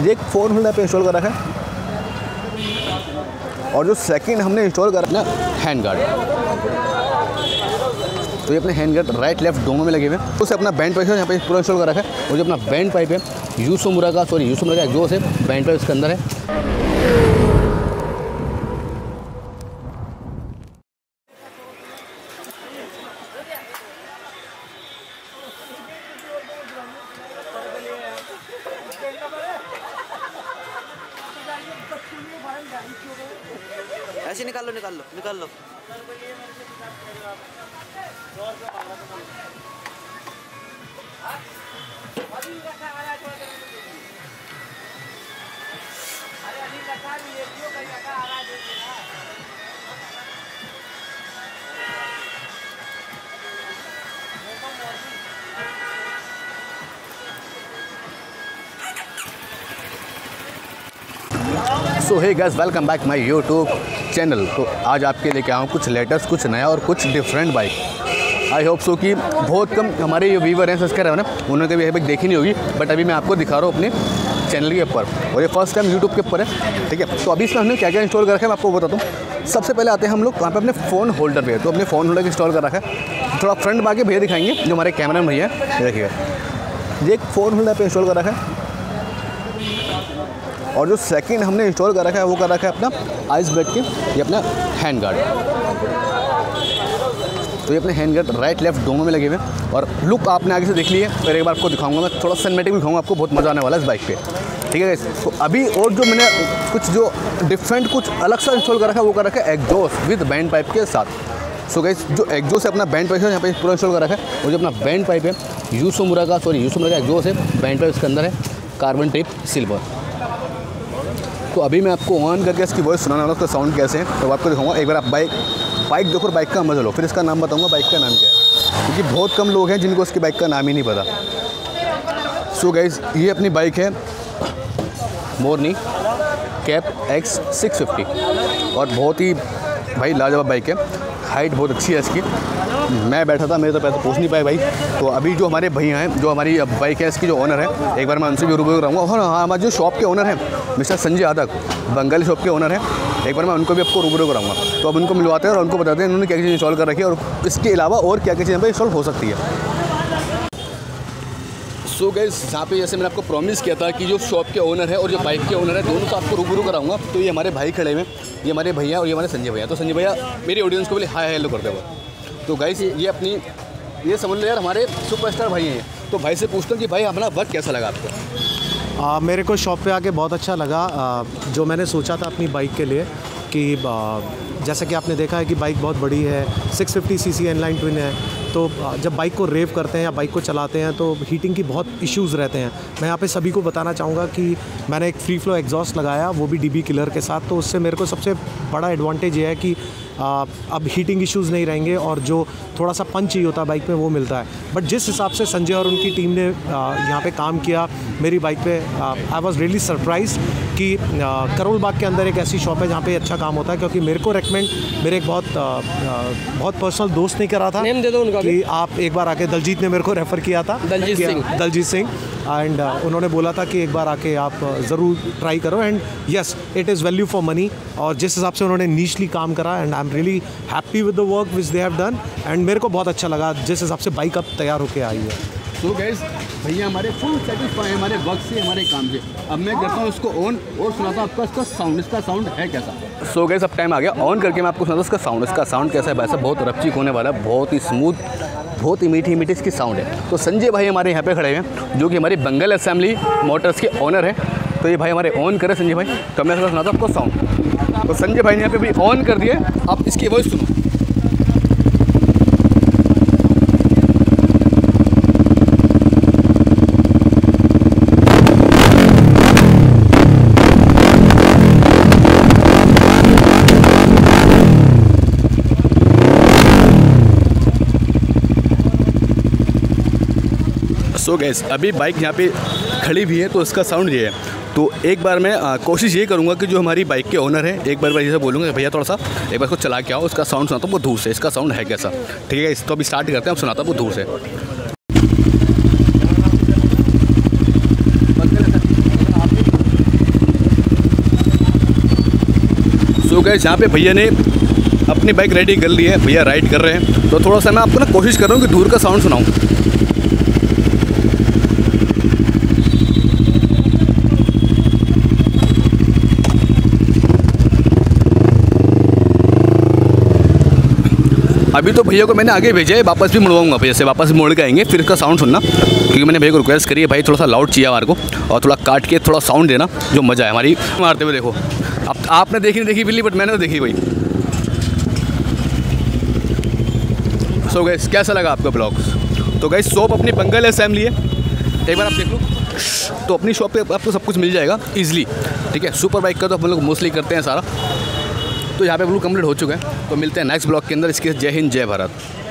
ये एक phone holder पे इंस्टॉल कर रखा है और जो सेकंड हमने इंस्टॉल करा ना हैंड गार्ड, तो ये अपने हैंड गार्ड राइट लेफ्ट दोनों में लगे हुए हैं। उसे अपना बैंड पाइप यहाँ पे पूरा इंस्टॉल कर रखा है और जो अपना बैंड पाइप है यूसुमुरा का एग्जॉस्ट है, बैंड पाइप इसके अंदर है। ऐसे निकाल लो। So hey guys, welcome back my YouTube channel. तो आज आपके लेके आया हूँ कुछ लेटेस्ट, कुछ नया और कुछ different bike. I hope so कि बहुत कम हमारे ये व्यूवर हैं, सब्सक्राइबर हैं ना, उन्होंने कभी बाइक देखी नहीं होगी, बट अभी मैं आपको दिखा रहा हूँ अपने चैनल के ऊपर और ये फर्स्ट टाइम यूट्यूब के ऊपर है। ठीक है, तो अभी इसमें हमने क्या क्या इंस्टॉल कर रखा है मैं आपको बताता हूँ। सबसे पहले आते हैं हम लोग वहाँ पे अपने फ़ोन होल्डर पे। तो अपने फ़ोन होल्डर इंस्टॉल कर रखा है, थोड़ा फ्रंट में आके भैया दिखाएंगे जो हमारे कैमरामैन भैया है। ये देखिएगा, ये एक फ़ोन होल्डर पे इंस्टॉल कर रखा है और जो सेकंड हमने इंस्टॉल कर रखा है वो कर रखा है अपना आइस ब्रेड के, ये अपना हैंड गार्ड। तो ये अपने हैंड गार्ड राइट लेफ्ट दोनों में लगे हुए हैं और लुक आपने आगे से देख लिए। फिर एक बार आपको दिखाऊंगा, मैं थोड़ा सिनेमैटिक भी दिखाऊंगा, आपको बहुत मज़ा आने वाला है इस बाइक पे। ठीक है गाइस, तो अभी और जो मैंने कुछ जो डिफरेंट कुछ अलग सा इंस्टॉल कर रखा है वो कर रखा है एग्जॉस्ट विद बैंड पाइप के साथ। सो गाइस, जो एग्जॉस्ट है अपना बैंड पाइप है यहाँ पे पूरा इंस्टॉल कर रखा है और जो अपना बैंड पाइप है यूसुमुरा का एग्जॉस्ट है, बैंड पाइप इसके अंदर है, कार्बन टेप सिल्वर। तो अभी मैं आपको ऑन करके इसकी वॉइस सुनाने वाला हूँ, उसका साउंड कैसे है तो आपको दिखाऊंगा। एक बार आप बाइक देखो, बाइक का मजा लो, फिर इसका नाम बताऊंगा बाइक का नाम क्या है, क्योंकि बहुत कम लोग हैं जिनको उसकी बाइक का नाम ही नहीं पता। सो गाइस, ये अपनी बाइक है मोरनी कैप X 650 और बहुत ही भाई लाजवाब बाइक है। हाइट बहुत अच्छी है इसकी। मैं बैठा था, मेरे तो पैर तो पहुँच नहीं पाए भाई। तो अभी जो हमारे भैया हैं, जो हमारी बाइक है इसकी जो ओनर है, एक बार मैं उनसे भी रूबरू कराऊंगा। और हाँ, हमारे जो शॉप के ओनर हैं मिस्टर संजय यादव, बंगाली शॉप के ओनर हैं, एक बार मैं उनको भी आपको रूबरू कराऊंगा। तो अब उनको मिलवाते हैं और उनको बताते हैं उन्होंने क्या क्या चीज़ इंस्टॉल कर रखी है और इसके अलावा और क्या क्या चीज़ें पर इंस्टॉल हो सकती है। सो गाइस, जहाँ पे जैसे मैंने आपको प्रॉमिस किया था कि जो शॉप के ओनर है और जो बाइक के ओनर है दोनों को आपको रूबरू कराऊंगा। तो ये हमारे भाई खड़े हुए हैं, ये हमारे भैया और ये हमारे संजय भैया। तो संजय भैया मेरी ऑडियंस को बोले हाय हेलो करते हुए। तो गाइस, ये अपनी ये समझ लो यार हमारे सुपरस्टार भाई हैं। तो भाई से पूछता हूँ कि भाई हमारा वर्क कैसा लगा आपको? मेरे को शॉप पे आके बहुत अच्छा लगा। जो मैंने सोचा था अपनी बाइक के लिए कि जैसा कि आपने देखा है कि बाइक बहुत बड़ी है, 650 सीसी इनलाइन ट्विन है। तो जब बाइक को रेव करते हैं या बाइक को चलाते हैं तो हीटिंग की बहुत इश्यूज़ रहते हैं। मैं यहाँ पे सभी को बताना चाहूँगा कि मैंने एक फ्री फ्लो एग्जॉस्ट लगाया, वो भी DB किलर के साथ। तो उससे मेरे को सबसे बड़ा एडवांटेज ये है कि अब हीटिंग इश्यूज़ नहीं रहेंगे और जो थोड़ा सा पंच चाहिए होता है बाइक में वो मिलता है। बट जिस हिसाब से संजय और उनकी टीम ने यहाँ पे काम किया मेरी बाइक पे, आई वाज रियली सरप्राइज कि करोल बाग के अंदर एक ऐसी शॉप है जहाँ पे अच्छा काम होता है। क्योंकि मेरे को रेकमेंड मेरे एक बहुत पर्सनल दोस्त ने करा था, नेम दे दो उनका कि आप एक बार आके, दलजीत ने मेरे को रेफ़र किया था, दलजीत सिंह एंड उन्होंने बोला था कि एक बार आके आप ज़रूर ट्राई करो। And yes, it is value for money. और जिस हिसाब से उन्होंने नीशली काम करा, and I am really happy with the work which they have done. And मेरे को बहुत अच्छा लगा जिस हिसाब से बाइक अब तैयार होके आई है। तो गाइस, भैया हमारे फुल सेटिस्फाई है हमारे वर्क से, हमारे काम से। अब मैं करता हूँ इसको ऑन और सुनाता हूँ आपका इसका साउंड है कैसा। सो गाइस, अब टाइम आ गया ऑन करके मैं आपको सुनाता हूँ इसका साउंड कैसा है। वैसा बहुत रपचिक होने वाला है, बहुत ही स्मूथ, बहुत ही मीठी मीठी इसकी साउंड है। तो संजय भाई हमारे यहाँ पे खड़े हैं जो कि हमारी बंगाल असेंबली मोटर्स के ओनर हैं। तो ये भाई हमारे ऑन करे संजय भाई, तो मैं सुनाता हूँ आपको साउंड। तो संजय भाई ने यहाँ पे भी ऑन कर दिए, आप इसकी वॉइस सुनो। सो गाइस, अभी बाइक यहाँ पे खड़ी भी है तो इसका साउंड ये है। तो एक बार मैं कोशिश ये करूँगा कि जो हमारी बाइक के ओनर है, एक बार मैं जैसे बोलूँगा भैया थोड़ा सा एक बार इसको चला के आओ, उसका साउंड सुनाता हूँ वो दूर से, इसका साउंड है कैसा। ठीक है, इस तो अभी स्टार्ट करते हैं, हम सुनाता हूँ वो दूर से। गाइस यहाँ पे भैया ने अपनी बाइक रेडी कर ली है, भैया राइड कर रहे हैं। तो थोड़ा सा मैं आपको ना कोशिश कर रहा हूँ कि दूर का साउंड सुनाऊँ। अभी तो भैया को मैंने आगे भेजा है, वापस भी मुड़वाऊंगा भैया से, वापस मोड़ के आएंगे, फिर इसका साउंड सुनना, क्योंकि मैंने भैया को रिक्वेस्ट करी है भाई थोड़ा सा लाउड चाहिए हमारे को, और थोड़ा काट के थोड़ा साउंड देना जो मज़ा है हमारी मारते हुए। देखो अब आपने देखी नहीं देखी बिल्ली, बट मैंने तो देखी भाई। सो गाइस कैसा लगा आपका ब्लॉग? तो गाइस शॉप अपनी बंगल है फैमिली है, एक बार आप देख लो। तो अपनी शॉप पे आपको सब कुछ मिल जाएगा ईजिली, ठीक है। सुपर बाइक का तो हम लोग मोस्टली करते हैं सारा। तो यहाँ पे ब्लॉग कंप्लीट हो चुका है, तो मिलते हैं नेक्स्ट ब्लॉग के अंदर। इसके जय हिंद जय भारत।